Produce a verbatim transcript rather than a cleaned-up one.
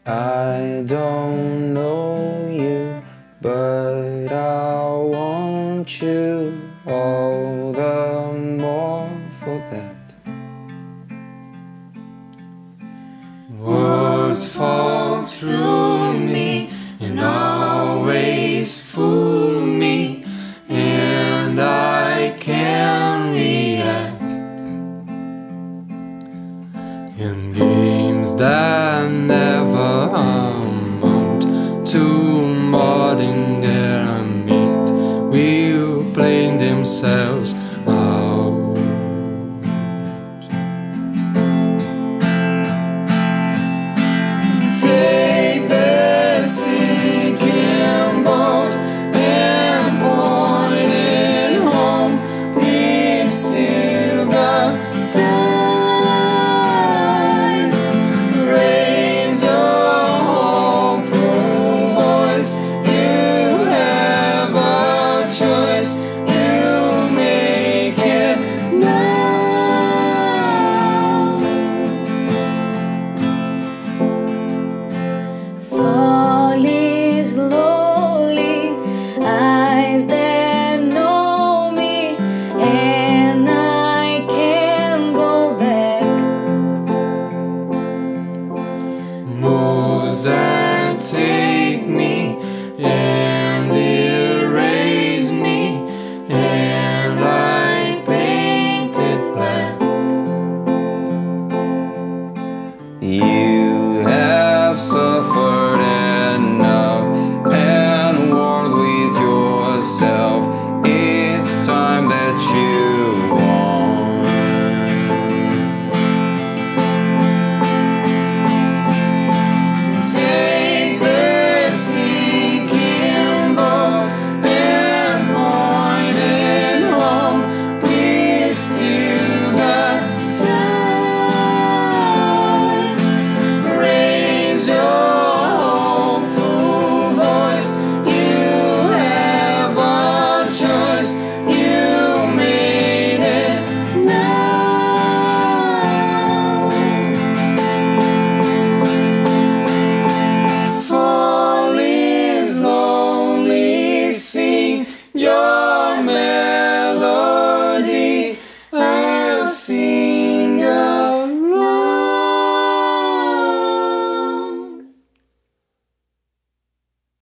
I don't know you, but I want you all the more for that. Words fall through me and always fool me, and I can't react in games that never amount to more than their meat. Will play themselves